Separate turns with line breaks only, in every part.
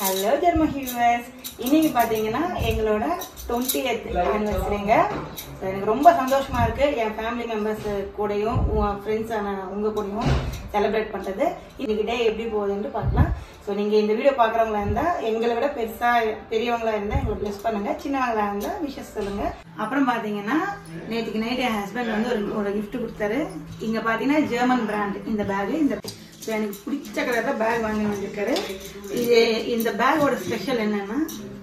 Hello Dharma viewers. இன்னைக்கு பாத்தீங்கன்னா எங்களோட 20th anniversary-ங்க. எனக்கு ரொம்ப சந்தோஷமா இருக்கு என் ஃபேமிலி மெம்பர்ஸ் கூடயும் ஃப்ரெண்ட்ஸ் உங்க கூடயும் செலிப்ரேட் பண்றது. இன்னைக்கு டே எப்படி போகுதுன்னு பார்க்கலாம். சோ நீங்க இந்த வீடியோ பார்க்கறவங்களா இருந்தா எங்களை விட பெரியவங்களா இருந்தா எங்களை பிளஸ் பண்ணுங்க, சின்னவங்களா இருந்தா விஷஸ் சொல்லுங்க. அப்புறம் பாத்தீங்கன்னா நேத்துக்கு நைட் என் ஹஸ்பண்ட் வந்து ஒரு gift கொடுத்தாரு. இங்க பாத்தீங்கன்னா ஜெர்மன் பிராண்ட் இந்த பேக். இந்த எனக்கு பிடிச்ச கலர்ல பேக் வாங்கி வந்திருக்காரு. இந்த பேக்கோட ஸ்பெஷல் என்னன்னா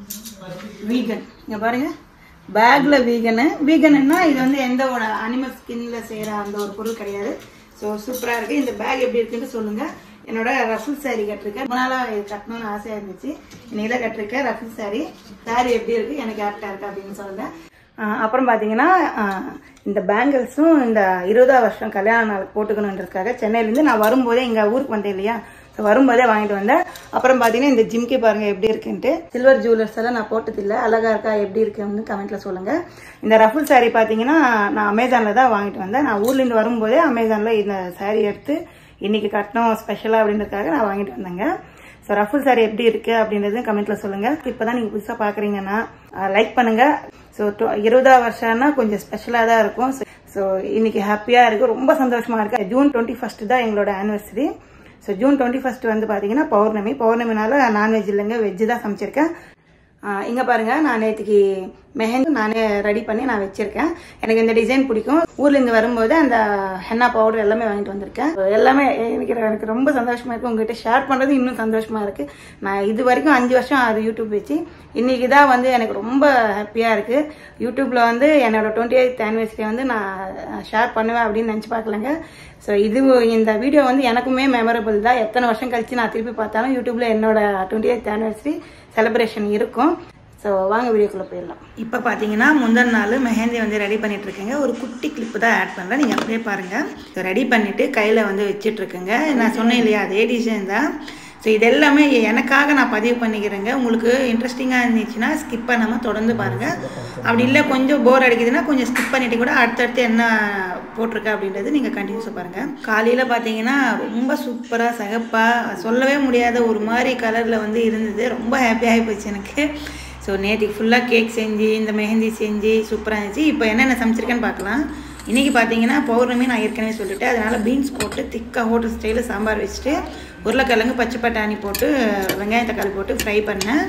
வீகன். இங்க பாருங்க, பேக்ல வீகன்னா இது வந்து எந்த ஒரு அனிமல் ஸ்கின்ல செய்யற அந்த ஒரு பொருள் கிடையாது. ஸோ சூப்பரா இருக்கு. இந்த பேக் எப்படி இருக்குன்னு சொல்லுங்க. என்னோட ரஃபிள் சாரி கட்டிருக்கேன். ரொம்ப நாளா இது கட்டணும்னு ஆசையா இருந்துச்சு. இன்னைக்கு கட்டிருக்கேன் ரஃபிள் சாரி. சாரி எப்படி இருக்கு, எனக்கு ஆப்டா இருக்கு அப்படின்னு சொல்லுங்க. அப்புறம் பாத்தீங்கன்னா இந்த பேங்கிள்ஸும் இந்த 20ஆம் வருஷம் கல்யாண நாளுக்கு போட்டுக்கணுன்றதுக்காக சென்னையிலேருந்து நான் வரும்போதே எங்க ஊருக்கு வந்தேன் இல்லையா, ஸோ வரும்போதே வாங்கிட்டு வந்தேன். அப்புறம் பாத்தீங்கன்னா இந்த ஜிம்கி பாருங்க எப்படி இருக்குன்ட்டு. சில்வர் ஜுவல்லர்ஸ் எல்லாம் நான் போட்டது இல்லை, அழகா இருக்கா எப்படி இருக்குன்னு கமெண்ட்ல சொல்லுங்க. இந்த ரஃபிள் சாரி பாத்தீங்கன்னா நான் அமேசான்ல தான் வாங்கிட்டு வந்தேன். நான் ஊர்ல இருந்து வரும்போதே அமேசான்ல இந்த சாரி எடுத்து இன்னைக்கு கட்டணும் ஸ்பெஷலா அப்படின்றதுக்காக நான் வாங்கிட்டு வந்தேங்க. ஸோ ரஃபிள் சாரி எப்படி இருக்கு அப்படின்றது கமெண்ட்ல சொல்லுங்க. இப்பதான் நீங்க புதுசா பாக்குறீங்கன்னா லைக் பண்ணுங்க. ஸோ 20ஆம் வருஷம்னா கொஞ்சம் ஸ்பெஷலா தான் இருக்கும். ஸோ இன்னைக்கு ஹாப்பியா இருக்கு, ரொம்ப சந்தோஷமா இருக்கு. ஜூன் 21 தான் எங்களோட ஆனிவர்சரி. ஸோ ஜூன் 21 வந்து பாத்தீங்கன்னா பௌர்ணமினால நான்வெஜ் இல்லைங்க, வெஜ் தான் சமைச்சிருக்கேன். இங்க பாருங்க, நான் நேற்றுக்கு மெஹந்தி நானே ரெடி பண்ணி நான் வச்சிருக்கேன். எனக்கு இந்த டிசைன் பிடிக்கும். ஊர்ல இருந்து வரும்போது அந்த ஹென்னா பவுடர் எல்லாமே வாங்கிட்டு வந்திருக்கேன். எல்லாமே எனக்கு ரொம்ப சந்தோஷமா இருக்கு. உங்ககிட்ட ஷேர் பண்றது இன்னும் சந்தோஷமா இருக்கு. நான் இது வரைக்கும் 5 வருஷம் அது யூடியூப் வச்சு, இன்னைக்கு தான் வந்து எனக்கு ரொம்ப ஹாப்பியா இருக்கு. யூடியூப்ல வந்து என்னோட 28th anniversary வந்து நான் ஷேர் பண்ணுவேன் அப்படின்னு நினைச்சு பார்க்கலங்க. ஸோ இந்த வீடியோ வந்து எனக்குமே மெமரபிள் தான். எத்தனை வருஷம் கழிச்சு நான் திருப்பி பார்த்தாலும் யூடியூப்ல என்னோட 28th anniversary செலிப்ரேஷன் இருக்கும். ஸோ வாங்க வீடியோக்குள்ள போயிடலாம். இப்போ பார்த்தீங்கன்னா முந்தின நாள் மெஹந்தி வந்து ரெடி பண்ணிட்டு இருக்கேங்க. ஒரு குட்டி கிளிப்பு தான் ஆட் பண்ணுறேன், நீங்கள் அப்படியே பாருங்க. ஸோ ரெடி பண்ணிட்டு கையில் வந்து வச்சுட்டு இருக்கேங்க. நான் சொன்னேன் இல்லையா, அதே டிசைன் தான். ஸோ இது எல்லாமே எனக்காக நான் பதிவு பண்ணிக்கிறேங்க. உங்களுக்கு இன்ட்ரெஸ்டிங்காக இருந்துச்சுன்னா ஸ்கிப் பண்ணாமல் தொடர்ந்து பாருங்கள். அப்படி இல்லை கொஞ்சம் போர் அடிக்குதுன்னா கொஞ்சம் ஸ்கிப் பண்ணிட்டு கூட அடுத்தடுத்து என்ன போட்டிருக்கேன் அப்படின்றது நீங்கள் கண்டினியூஸாக பாருங்கள். காலையில் பார்த்தீங்கன்னா ரொம்ப சூப்பராக சகப்பாக சொல்லவே முடியாத ஒரு மாதிரி கலரில் வந்து இருந்தது. ரொம்ப ஹாப்பியாகி போச்சு எனக்கு. ஸோ நேற்றுக்கு ஃபுல்லாக கேக் செஞ்சு இந்த மெஹந்தி செஞ்சு சூப்பராக இருந்துச்சு. இப்போ என்னென்ன சமைச்சிருக்கேன்னு பார்க்கலாம். இன்றைக்கி பார்த்தீங்கன்னா பௌர்ணமி நான் ஏற்கனவே சொல்லிவிட்டேன். அதனால் பீன்ஸ் போட்டு திக்காக ஹோட்டல் ஸ்டைலில் சாம்பார் வச்சுட்டு உருளைக்கிழங்கு பச்சை பட்டாணி போட்டு வெங்காயம் தக்காளி போட்டு ஃப்ரை பண்ணேன்.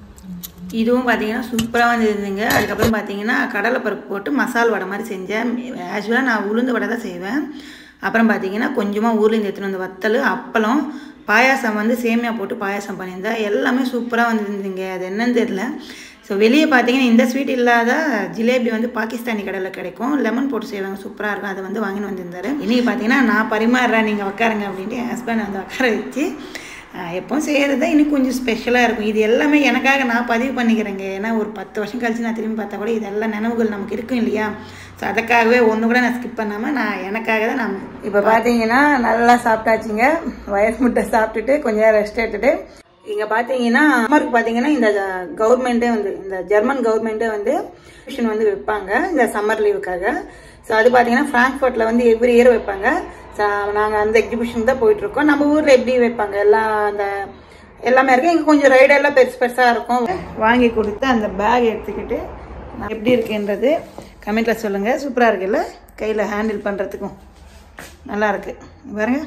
இதுவும் பார்த்தீங்கன்னா சூப்பராக வந்துருந்துங்க. அதுக்கப்புறம் பார்த்தீங்கன்னா கடலைப்பருப்பு போட்டு மசால் வடை மாதிரி செஞ்சேன். ஆக்சுவலாக நான் உளுந்து வடை தான் செய்வேன். அப்புறம் பார்த்தீங்கன்னா கொஞ்சமாக ஊர்லேருந்து எடுத்துன்னு வந்த வத்தல், அப்பளம், பாயாசம் வந்து சேமியா போட்டு பாயாசம் பண்ணியிருந்தேன். எல்லாமே சூப்பராக வந்துருந்துங்க. அது என்னன்னு தெரியல. ஸோ வெளியே பார்த்தீங்கன்னா இந்த ஸ்வீட் இல்லாத ஜிலேபி வந்து பாகிஸ்தானி கடையில் கிடைக்கும், லெமன் போட்டு செய்வாங்க, சூப்பராக இருக்கும். அதை வந்து வாங்கின்னு வந்திருந்தாரு. இன்றைக்கி பார்த்தீங்கன்னா நான் பரிமாறுறேன் நீங்கள் உட்காருங்க அப்படின்ட்டு என் ஹஸ்பண்ட் வந்து உட்கார வச்சு எப்போவும் செய்கிறது தான் இன்னும் கொஞ்சம் ஸ்பெஷலாக இருக்கும். இது எல்லாமே எனக்காக நான் பதிவு பண்ணிக்கிறேங்க. ஏன்னா ஒரு 10 வருஷம் கழிச்சு நான் திரும்பி பார்த்தா கூட இதெல்லாம் நினைவுகள் நமக்கு இருக்கும் இல்லையா. ஸோ அதுக்காகவே ஒன்று கூட நான் ஸ்கிப் பண்ணாமல் நான் எனக்காக தான் நான் இப்போ பார்த்தீங்கன்னா நல்லா சாப்பிட்டாச்சுங்க. வயசு முட்டை சாப்பிட்டுட்டு கொஞ்சம் நேரம் ரெஸ்ட் எடுத்துட்டு இங்கே பார்த்தீங்கன்னா அம்மாருக்கு பார்த்தீங்கன்னா இந்த கவர்மெண்ட்டே வந்து இந்த ஜெர்மன் கவர்மெண்ட்டே வந்து டியூஷன் வந்து வைப்பாங்க இந்த சம்மர் லீவுக்காக. ஸோ அது பார்த்தீங்கன்னா ஃப்ராங்க்ஃபர்ட்டில் வந்து எவ்ரி இயர் வைப்பாங்க. ஸோ நாங்கள் அந்த எக்ஸிபிஷன் தான் போயிட்டுருக்கோம். நம்ம ஊரில் எப்படி வைப்பாங்க எல்லாம் அந்த எல்லாமே இருக்குது. இங்கே கொஞ்சம் ரைடெல்லாம் பெருசாக இருக்கும். வாங்கி கொடுத்து அந்த பேக் எடுத்துக்கிட்டு நான் எப்படி இருக்குன்றது கமெண்ட்டில் சொல்லுங்கள். சூப்பராக இருக்குல்ல, கையில் ஹேண்டில் பண்ணுறதுக்கும் நல்லாயிருக்கு பாருங்க.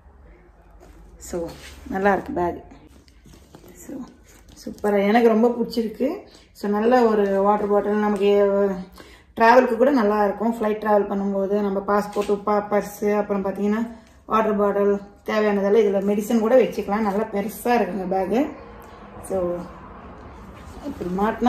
ஸோ நல்லாயிருக்கு பேக். ஸோ சூப்பராக எனக்கு ரொம்ப பிடிச்சிருக்கு. ஸோ நல்ல ஒரு வாட்டர் பாட்டில் நமக்கு ட்ராவலுக்கு கூட நல்லா இருக்கும். ஃப்ளைட் ட்ராவல் பண்ணும்போது நம்ம பாஸ்போர்ட்டு பர்ஸு அப்புறம் பார்த்தீங்கன்னா வாட்டர் பாட்டில் தேவையானதெல்லாம் இதில் மெடிசன் கூட வச்சுக்கலாம். நல்லா பெருசாக இருக்குங்க பேகு. ஸோ இப்படி மாட்டினா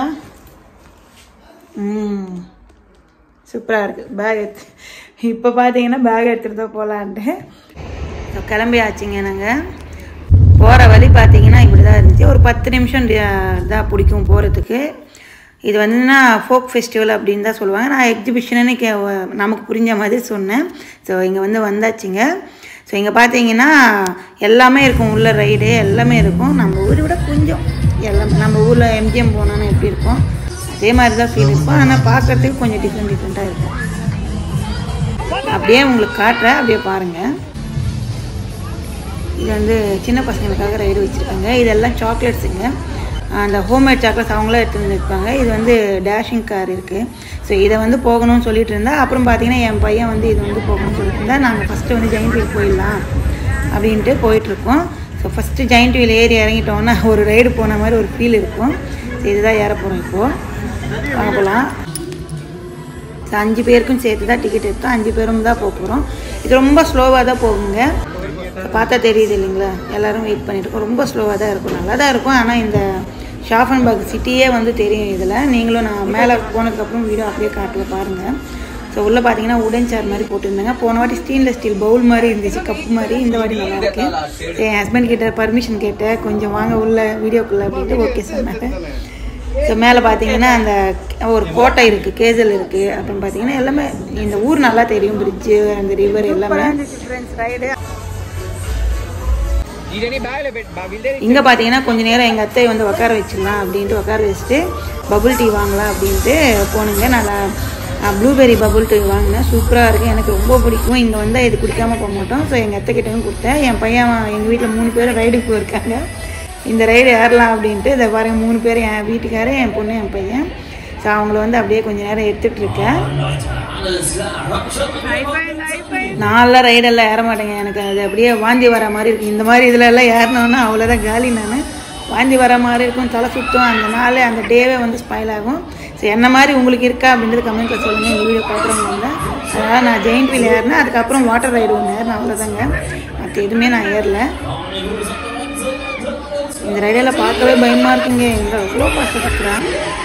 சூப்பராக இருக்குது பேக் எடுத்து. இப்போ பார்த்தீங்கன்னா பேக் எடுத்துகிட்டு தான் போகலான்ட்டு ஸோ கிளம்பி ஆச்சுங்க. நாங்கள் போகிற வழி பார்த்தீங்கன்னா இப்படி தான் இருந்துச்சு. ஒரு 10 நிமிஷம் தான் பிடிக்கும் போகிறதுக்கு. இது வந்துன்னா ஃபோக் ஃபெஸ்டிவல் அப்படின்னு தான் சொல்லுவாங்க. நான் எக்ஸிபிஷன்னு நமக்கு புரிஞ்ச மாதிரி சொன்னேன். ஸோ இங்கே வந்து வந்தாச்சுங்க. ஸோ இங்கே பார்த்தீங்கன்னா எல்லாமே இருக்கும், உள்ள ரைடு எல்லாமே இருக்கும். நம்ம ஊரை விட கொஞ்சம் எல்லாமே நம்ம ஊரில் எம்ஜிஎம் போனோன்னா எப்படி இருக்கும் அதே மாதிரி தான் ஃபீல் இருக்கும். ஆனால் பார்க்குறதுக்கு கொஞ்சம் டிஃப்ரெண்ட்டாக இருக்கும். அப்படியே உங்களுக்கு காட்டுறேன், அப்படியே பாருங்கள். இது வந்து சின்ன பசங்களுக்காக ரைடு வச்சுருக்காங்க. இதெல்லாம் சாக்லேட்ஸுங்க. அந்த ஹோம்மேட் சாக்லேட்ஸ் அவங்களே எடுத்து வந்துருப்பாங்க. இது வந்து டேஷிங் கார் இருக்குது. ஸோ இதை வந்து போகணும்னு சொல்லிட்டு இருந்தா. அப்புறம் பார்த்தீங்கன்னா என் பையன் வந்து இது வந்து போகணும்னு சொல்லிட்டு இருந்தா. நாங்கள் ஃபஸ்ட்டு வந்து ஜெயின்ட் வீல் போயிடலாம் அப்படின்ட்டு போயிட்டுருக்கோம். ஸோ ஃபஸ்ட்டு ஜெயின்ட் வீல் ஏறி இறங்கிட்டோன்னா ஒரு ரைடு போன மாதிரி ஒரு ஃபீல் இருக்கும். ஸோ இதுதான் ஏற போகிறோம் இப்போது. பார்க்கலாம். ஸோ 5 பேருக்கும் சேர்த்து தான் டிக்கெட் எடுத்தோம். 5 பேரும் தான் போக போகிறோம். இது ரொம்ப ஸ்லோவாக தான் போகுங்க. பார்த்தா தெரியுது இல்லைங்களா, எல்லோரும் வெயிட் பண்ணிட்டுருக்கோம். ரொம்ப ஸ்லோவாக தான் இருக்கும், நல்லா தான் இருக்கும். ஆனால் இந்த ஷாஃபன்பர்க் சிட்டியே வந்து தெரியும் இதில். நீங்களும் நான் மேலே போனதுக்கப்புறம் வீடியோ அப்படியே காட்டுவேன் பாருங்கள். ஸோ உள்ளே பார்த்தீங்கன்னா உடன் சேர் மாதிரி போட்டுருந்தாங்க. போன வாட்டி ஸ்டெயின்லெஸ் ஸ்டீல் பவுல் மாதிரி இருந்துச்சு, கப்பு மாதிரி. இந்த வாட்டி நல்லா இருக்கு. என் ஹஸ்பண்ட் கிட்ட பர்மிஷன் கேட்டேன், கொஞ்சம் வாங்க உள்ள வீடியோக்குள்ளே அப்படின்ட்டு ஓகே சொன்னாங்க. ஸோ மேலே பார்த்தீங்கன்னா அந்த ஒரு கோட்டை இருக்குது, கேசல் இருக்குது. அப்புறம் பார்த்தீங்கன்னா எல்லாமே இந்த ஊர் நல்லா தெரியும், பிரிட்ஜு, அந்த ரிவர் எல்லாமே. இங்கே பார்த்தீங்கன்னா கொஞ்சம் நேரம் எங்கள் அத்தை வந்து உட்கார வச்சிடலாம் அப்படின்ட்டு உட்கார வச்சுட்டு பபுள் டீ வாங்கலாம் அப்படின்ட்டு போனீங்க. நல்லா ப்ளூபெர்ரி பபுள் டீ வாங்கினேன், சூப்பராக இருக்குது, எனக்கு ரொம்ப பிடிக்கும். இங்கே வந்து இது குடிக்காமல் போக மாட்டோம். ஸோ எங்கள் அத்தை கிட்டவும் கொடுத்தேன். என் பையன் எங்கள் வீட்டில் 3 பேரும் ரைடுக்கு போயிருக்காங்க. இந்த ரைடு ஏறலாம் அப்படின்ட்டு இதை பாருங்கள், 3 பேர், என் வீட்டுக்காரர், என் பொண்ணு, என் பையன். ஸோ அவங்கள வந்து அப்படியே கொஞ்சம் நேரம் எடுத்துகிட்ருக்கேன். நான்லாம் ரைடெல்லாம் ஏற மாட்டேங்க, எனக்கு அது அப்படியே வாந்தி வர மாதிரி இருக்கும். இந்த மாதிரி இதில் எல்லாம் ஏறினோன்னா அவ்வளோதான் காலி. நான் வாந்தி வர மாதிரி இருக்கும், தலை சுற்றும். அந்த நாள் அந்த டேவே வந்து ஸ்பாயில் ஆகும். ஸோ என்ன மாதிரி உங்களுக்கு இருக்கா அப்படின்றது கமெண்ட்டில் சொல்லுங்கள். இந்த வீடியோ பார்க்குறவங்க வந்து. அதனால் நான் ஜெயின்ட் வீல் ஏறினேன். அதுக்கப்புறம் வாட்டர் ரைடு ஒன்று ஏறினேன், அவ்வளோதாங்க. மற்ற எதுவுமே நான் ஏறல. இந்த ரைடெல்லாம் பார்க்கவே பயமாக இருக்குங்க. எங்கே அவ்வளோ கஷ்டப்படுறான்.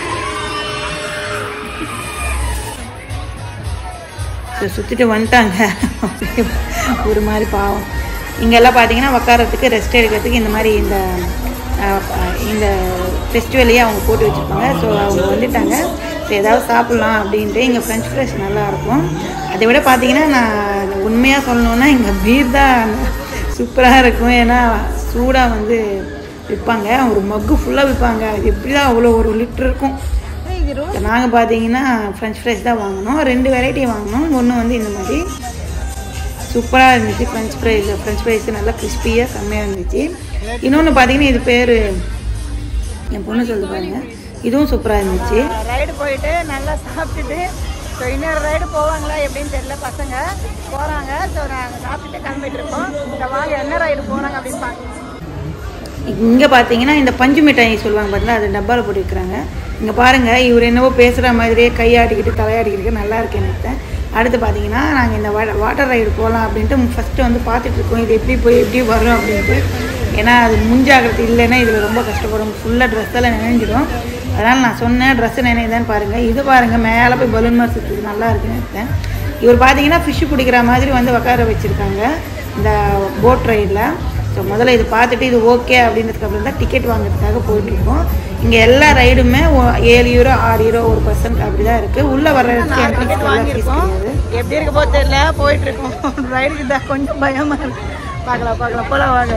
ஸோ சுற்றிட்டு வந்துட்டாங்க ஒரு மாதிரி பாவம். இங்கெல்லாம் பார்த்தீங்கன்னா உட்காரத்துக்கு ரெஸ்ட் எடுக்கிறதுக்கு இந்த மாதிரி இந்த ஃபெஸ்டிவலையே அவங்க போட்டு வச்சுருப்பாங்க. ஸோ அவங்க வந்துட்டாங்க. ஸோ ஏதாவது சாப்பிட்லாம் அப்படின்ட்டு. இங்கே ஃப்ரெஞ்ச் ஃப்ரைஸ் நல்லாயிருக்கும். அதை விட பார்த்தீங்கன்னா நான் உண்மையாக சொல்லணுன்னா இங்கே பீர் தான் சூப்பராக இருக்கும். ஏன்னா சூடாக வந்து விற்பாங்க, ஒரு மக்கு ஃபுல்லாக விற்பாங்க. அது எப்படி தான் அவ்வளோ ஒரு லிட்டர் இருக்கும். நாங்கள் பார்த்தீங்கன்னா ஃப்ரெஞ்ச் ஃப்ரைஸ் தான் வாங்கினோம். 2 வெரைட்டி வாங்கினோம். ஒன்று வந்து இந்த மாதிரி சூப்பராக இருந்துச்சு ஃப்ரெஞ்ச் ஃப்ரைஸ் நல்லா கிறிஸ்பியாக செம்மையாக இருந்துச்சு. இன்னொன்று பார்த்தீங்கன்னா இது பேர் என் பொண்ணு சொல்லி பாருங்க, இதுவும் சூப்பராக இருந்துச்சு. ரைடு போயிட்டு நல்லா சாப்பிட்டுட்டு ஸோ இன்னொரு ரைடு போவாங்களா எப்படின்னு தெரியல, பசங்க போகிறாங்க. ஸோ நாங்கள் சாப்பிட்டுட்டு கிளம்பிட்டு இருக்கோம். ஸோ வாங்க என்ன ரைடு போகிறாங்க அப்படின்னு பார்க்கலாம். இங்கே பார்த்தீங்கன்னா இந்த பஞ்சு மிட்டாய் சொல்லுவாங்க பார்த்தீங்கன்னா, அது டப்பாவில் போட்டு வைக்கிறாங்க. இங்கே பாருங்கள், இவர் என்னவோ பேசுகிற மாதிரியே கையாட்டிக்கிட்டு தலையாட்டிக்கிட்டு நல்லா இருக்கு எனக்கு. அடுத்து பார்த்தீங்கன்னா நாங்கள் இந்த வாட்டர் ரைடு போகலாம் அப்படின்ட்டு ஃபஸ்ட்டு வந்து பார்த்துட்ருக்கோம். இது எப்படி போய் எப்படி வரும் அப்படின்ட்டு. ஏன்னா அது முஞ்சாகிறது இல்லைன்னா இதில் ரொம்ப கஷ்டப்படும், ஃபுல்லாக ட்ரெஸ்ஸெல்லாம் நினைஞ்சிடும். அதனால் நான் சொன்னேன் ட்ரெஸ்ஸு நினைதான் பாருங்கள். இது பாருங்கள் மேலே போய் பலூன் மாதிரி சுற்றுது, நல்லா இருக்குன்னு நினைத்தேன். இவர் பார்த்தீங்கன்னா ஃபிஷ்ஷு பிடிக்கிற மாதிரி வந்து உட்கார வச்சுருக்காங்க இந்த போட் ரைடில். ஸோ முதல்ல இது பார்த்துட்டு இது ஓகே அப்படின்றதுக்கப்புறம் தான் டிக்கெட் வாங்குறதுக்காக போயிட்டுருக்கோம். இங்கே எல்லா ரைடுமே 7 யூரோ 6 யூரோ ஒரு பர்சன்ட் அப்படி தான் இருக்குது. உள்ளே வர டிக்கெட் வாங்கியிருக்கோம். எப்படி இருக்க போது தெரியல, போயிட்டுருக்கோம். ரைடுக்கு தான் கொஞ்சம் பயமாக இருக்கு. பார்க்கலாம் போகலாம் வாங்க.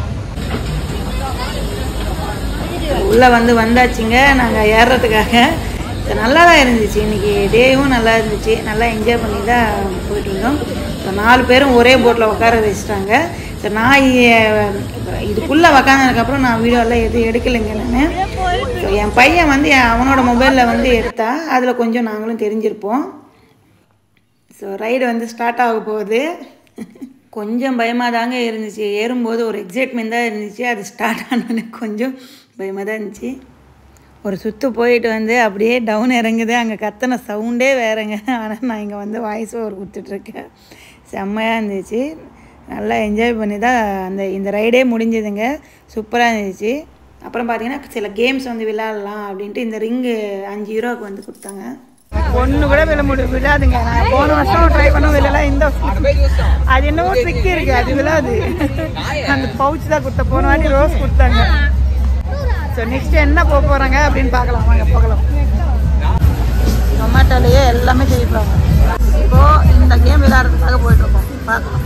உள்ளே வந்தாச்சுங்க நாங்கள் ஏறுறதுக்காக. நல்லா தான் இருந்துச்சு, இன்றைக்கி டேவும் நல்லா இருந்துச்சு. நல்லா என்ஜாய் பண்ணி தான் போயிட்டு இருந்தோம். ஸோ 4 பேரும் ஒரே போட்டில் உட்கார வச்சுட்டாங்க. ஸோ நான் இதுக்குள்ளே உக்காந்ததுக்கப்புறம் நான் வீடியோலாம் எதுவும் எடுக்கலைங்க நான். ஸோ என் பையன் வந்து அவனோட மொபைலில் வந்து எடுத்தா அதில் கொஞ்சம் நாங்களும் தெரிஞ்சிருப்போம். ஸோ ரைடு வந்து ஸ்டார்ட் ஆக போகுது. கொஞ்சம் பயமாக தாங்க இருந்துச்சு. ஏறும்போது ஒரு எக்ஸைட்மெண்ட் தான் இருந்துச்சு. அது ஸ்டார்ட் ஆனோன்னு கொஞ்சம் பயமாக தான் இருந்துச்சு. ஒரு சுற்று போயிட்டு வந்து அப்படியே டவுன் இறங்குது. அங்கே கத்தின சவுண்டே வேறங்க. ஆனால் நான் இங்கே வந்து வாய்ஸ் ஓவர் கொடுத்துட்ருக்கேன். செம்மையாக இருந்துச்சு. நல்லா என்ஜாய் பண்ணி தான் இந்த ரைடே முடிஞ்சதுங்க. சூப்பராக இருந்துச்சு. அப்புறம் பார்த்தீங்கன்னா சில கேம்ஸ் வந்து விளையாடலாம் அப்படின்ட்டு இந்த ரிங்கு 5 யூரோவுக்கு வந்து கொடுத்தாங்க. ஒன்று கூட விழாதுங்க. நான் போன வருஷம் ட்ரை பண்ண விழலாம். இந்த வருஷம் அது என்னவோ ட்ரிக் இருக்குது, அது விழாது. அந்த பவுச் தான் கொடுத்த. போன வாட்டி ரோஸ் கொடுத்தாங்க. ஸோ நெக்ஸ்ட் என்ன போகிறாங்க அப்படின்னு பார்க்கலாம் வாங்க போகலாம். டொமேட்டோலையே எல்லாமே செய்வாங்க. இப்போது இந்த கேம் விளையாடுறதுக்காக போயிட்டுருக்கோம், பார்க்கலாம்.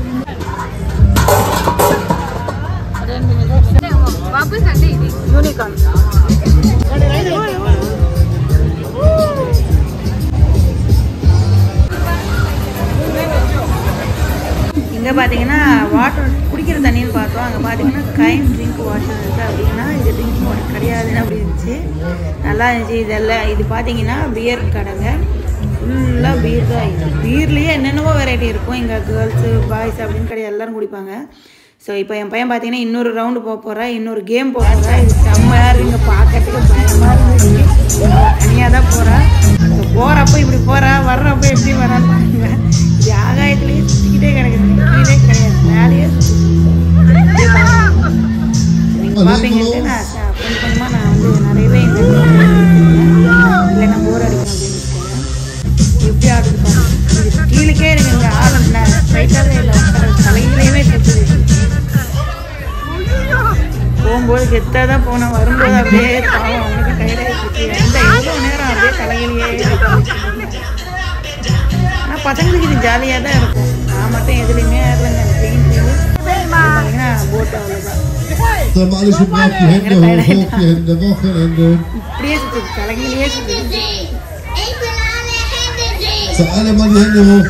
யூனிகார்ன் இங்கே பார்த்தீங்கன்னா வாட்டர் குடிக்கிற தண்ணின்னு வராதுன்னு அப்படி இருந்துச்சு. நல்லா இருந்துச்சு. இதெல்லாம் இது பார்த்தீங்கன்னா பியர் கடைங்க. ஃபுல்லாக பீர் தான். இது பீர்லேயே என்னென்னவோ வெரைட்டி இருக்கும். இங்கே கேர்ள்ஸு பாய்ஸ் அப்படின்னு கிடையாது, எல்லோரும் குடிப்பாங்க. ஸோ இப்போ என் பையன் பார்த்தீங்கன்னா இன்னொரு ரவுண்டு போக போகிறேன், இன்னொரு கேம் போக போகிறேன். இது செம்மையாக இருக்குது, இங்கே பார்க்கறதுக்கு பயமாக இருந்துச்சு. தனியாக தான் போகிறேன். ஸோ போகிறப்போ இப்படி போகிறா, வர்றப்போ எப்படி வரான்னு பாருங்க. இது ஆகாயத்துலேயே சுற்றிக்கிட்டே கிடைக்குது, கீழே கிடையாது, மேலேயே நீங்கள் பார்ப்பீங்கன்ட்டு நான் கொஞ்சம் கொஞ்சமாக நான் வந்து நிறையவே இந்த இல்லைன்னா போர் அடிக்கணும் அப்படின்னு எப்படி ஆடுது கீழே இருக்குங்க. ஆள் ஸ்ட்ரைட்டாகவே இல்லை, தலையிலேயே கட்டுது. போகும்போது கெத்தாக தான் போனோம், வரும்போது அப்படியே பாவம் அவனுக்கு கையிலாகிடுச்சு. எந்த எவ்வளோ நேரம் அப்படியே தலையிலேயே. ஆனால் பசங்களுக்கு இது ஜாலியாக தான் இருக்கும். நான் மட்டும் எதுலேயுமே ஏறலைங்க. பார்த்தீங்கன்னா போட்டு அவ்வளோதான். இப்படியே சுற்றுது, தலையிலேயே சுற்றுது.
Alle mal die Hände hoch.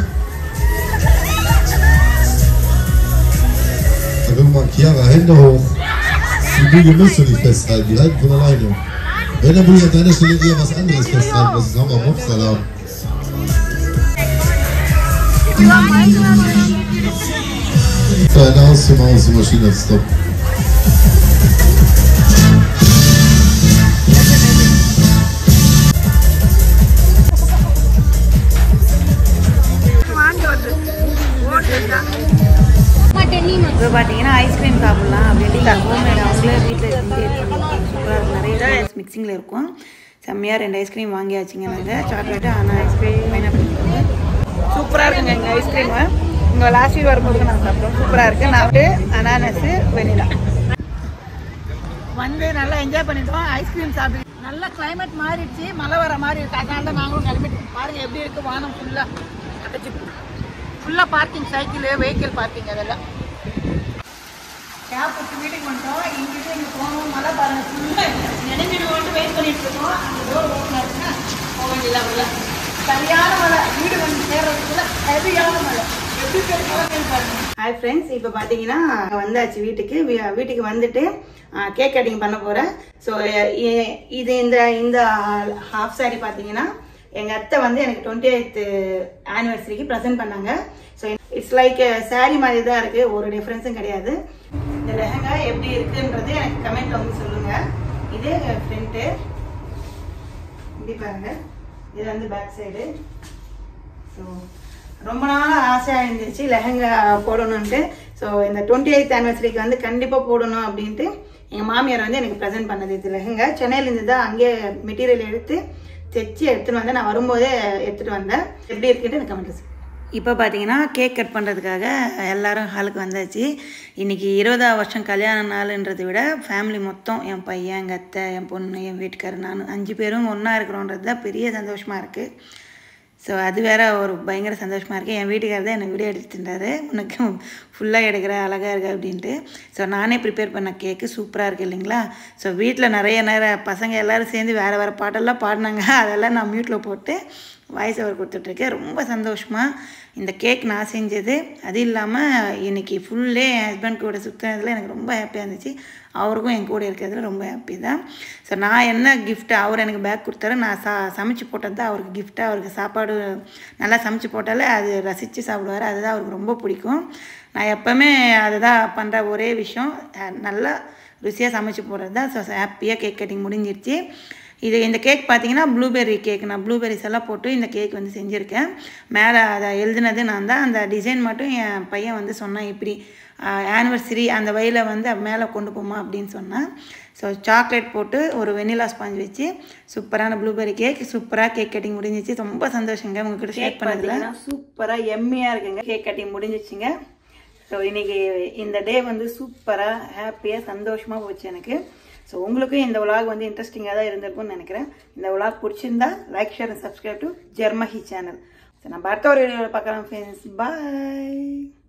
Guck mal, Chiara, Hände hoch. Die Bügel musst du nicht festhalten, die halten von alleine. Wenn der Bügel an deiner Stelle eher was anderes festhalten, was ist Hammer, Mopsalam. Deine Haus die Maschine hat Stopp.
இப்போ பார்த்தீங்கன்னா ice cream சாப்பிட்லாம் அப்படின்ட்டு homemade அவங்களே வீட்டில் செஞ்சு சூப்பராக நிறைய மிக்சிங்கில் இருக்கும். செம்மையாக 2 ஐஸ்கிரீம் வாங்கியாச்சுங்க நாங்கள். சாக்லேட்டு ஆனால் ஐஸ்கிரீம் பைனாப்பிள் சூப்பராக இருக்குங்க எங்கள் ஐஸ்கிரீமு. இங்கே லாஸ்ட் வீக் வரும்போது நாங்கள் சாப்பிட்டோம். சூப்பராக இருக்குது. நாட்டு அனானஸு வெனிலா வந்து நல்லா என்ஜாய் பண்ணிட்டோம். ஐஸ்கிரீம் சாப்பிட்டு நல்லா கிளைமேட் மாறிடுச்சு, மழை வர மாதிரி இருக்குது. அதனால தான் நாங்களும் கிளம்பிட்டு பாருங்கள் எப்படி இருக்குது. வானம் ஃபுல்லாக பார்க்கிங், சைக்கிள் வெஹிக்கிள் பார்க்கிங் அதெல்லாம். கேப் விட்டு வீட்டுக்கு வந்துட்டோம். இங்கிட்ட இங்கே போகணும். மழை பாருங்கள் ஃபுல்லாக நினைஞ்சிடுவோன்ட்டு வெயிட் பண்ணிட்டு இருக்கோம். அந்த டோர் ஓப்பன் ஆச்சுன்னா போக வேண்டியதான். உள்ள சரியான மழை, வீடு வந்து சேர்றதுக்குள்ள சரியான மழை. எப்படி பாருங்க. ஹாய் ஃப்ரெண்ட்ஸ், இப்போ பார்த்தீங்கன்னா வந்தாச்சு வீட்டுக்கு. வீட்டுக்கு வந்துட்டு கேக் கட்டிங் பண்ண போகிறேன். ஸோ இது இந்த ஹாஃப் சாரி பார்த்தீங்கன்னா எங்கள் அத்தை வந்து எனக்கு 28th ஆனிவர்சரிக்கு ப்ரெசென்ட் பண்ணாங்க. ஸோ இட்ஸ் லைக் சாரி மாதிரி தான் இருக்குது, ஒரு டிஃப்ரென்ஸும் கிடையாது. இந்த லெஹங்கா எப்படி இருக்குன்றது எனக்கு கமெண்ட்ல வந்து சொல்லுங்கள். இது ஃப்ரண்ட்டு இப்படி பாருங்கள், இது வந்து பேக் சைடு. ஸோ ரொம்ப நாள் ஆசையாக இருந்துச்சு லெஹங்கா போடணுன்ட்டு. ஸோ இந்த 28th ஆனிவர்சரிக்கு வந்து கண்டிப்பாக போடணும் அப்படின்ட்டு எங்கள் மாமியார் வந்து எனக்கு ப்ரெசென்ட் பண்ணது. இது லெஹங்கா சென்னையிலேருந்து தான் அங்கேயே மெட்டீரியல் எடுத்து தைச்சி எடுத்துகிட்டு வந்தேன். நான் வரும்போதே எடுத்துகிட்டு வந்தேன். எப்படி இருக்குன்ட்டு எனக்கு கமெண்ட். இப்போ பார்த்தீங்கன்னா கேக் கட் பண்ணுறதுக்காக எல்லோரும் ஹாலுக்கு வந்தாச்சு. இன்றைக்கி 20ஆவது வருஷம் கல்யாண நாளுன்றதை விட ஃபேமிலி மொத்தம், என் பையன், எங்கள் அத்தை, என் பொண்ணு, என் வீட்டுக்காரர், நான் 5 பேரும் ஒன்றா இருக்கிறோன்றது தான் பெரிய சந்தோஷமாக இருக்குது. ஸோ அது வேறு ஒரு பயங்கர சந்தோஷமாக இருக்குது. என் வீட்டுக்காரர் தான் என்னை வீடியோ எடுத்துட்டாரு, உனக்கு ஃபுல்லாக எடுக்கிற அழகாக இருக்குது அப்படின்ட்டு. ஸோ நானே ப்ரிப்பேர் பண்ண கேக்கு சூப்பராக இருக்குது இல்லைங்களா. ஸோ வீட்டில் நிறைய பசங்க எல்லோரும் சேர்ந்து வேறு பாட்டெல்லாம் பாடினாங்க. அதெல்லாம் நான் மியூட்டில் போட்டு வாய்ஸ் ஓவர் கொடுத்துட்ருக்கேன். ரொம்ப சந்தோஷமாக இந்த கேக் நான் செஞ்சது. அது இல்லாமல் இன்றைக்கி ஃபுல்லே என் ஹஸ்பண்ட் கூட சுற்றுனதில் எனக்கு ரொம்ப ஹாப்பியாக இருந்துச்சு. அவருக்கும் என் கூட இருக்கிறதுல ரொம்ப ஹாப்பி தான். ஸோ நான் என்ன கிஃப்ட்டு அவர் எனக்கு பேக் கொடுத்தாரு, நான் சமைச்சு போட்டது தான் அவருக்கு கிஃப்ட்டாக. அவருக்கு சாப்பாடு நல்லா சமைச்சு போட்டாலே அது ரசித்து சாப்பிடுவார். அதுதான் அவருக்கு ரொம்ப பிடிக்கும். நான் எப்போவுமே அதுதான் பண்ணுற ஒரே விஷயம், நல்லா ருசியாக சமைச்சு போடுறது தான். ஸோ ஹாப்பியாக கேக் கட்டிங் முடிஞ்சிருச்சு. இந்த கேக் பார்த்தீங்கன்னா ப்ளூபெர்ரி கேக். நான் ப்ளூபெர்ரிஸ் எல்லாம் போட்டு இந்த கேக் வந்து செஞ்சுருக்கேன். மேலே அதை எழுதுனது நான் தான். அந்த டிசைன் மட்டும் என் பையன் வந்து சொன்னான், இப்படி ஆனிவர்சரி அந்த வயலில் வந்து மேலே கொண்டு போமா அப்படின்னு சொன்னான். ஸோ சாக்லேட் போட்டு ஒரு வெனிலா ஸ்பாஞ்ச் வச்சு சூப்பரான ப்ளூபெர்ரி கேக், சூப்பராக கேக் கட்டிங் முடிஞ்சிச்சு. ரொம்ப சந்தோஷங்க உங்ககிட்ட ஷேர் பண்ணதில். சூப்பராக எம்மியாக இருக்குங்க. Cake cutting முடிஞ்சிச்சுங்க. ஸோ இன்றைக்கி இந்த டே வந்து சூப்பராக ஹாப்பியாக சந்தோஷமாக போச்சு எனக்கு. ஸோ உங்களுக்கும் இந்த vlog வந்து இன்ட்ரெஸ்டிங்காக தான் இருந்திருக்கும்னு நினைக்கிறேன். இந்த vlog பிடிச்சிருந்தா like, share and subscribe to ஜெர்மஹி சேனல். ஸோ நம்ம அடுத்த ஒரு வீடியோவில் பார்க்கலாம் ஃப்ரெண்ட்ஸ். பாய்.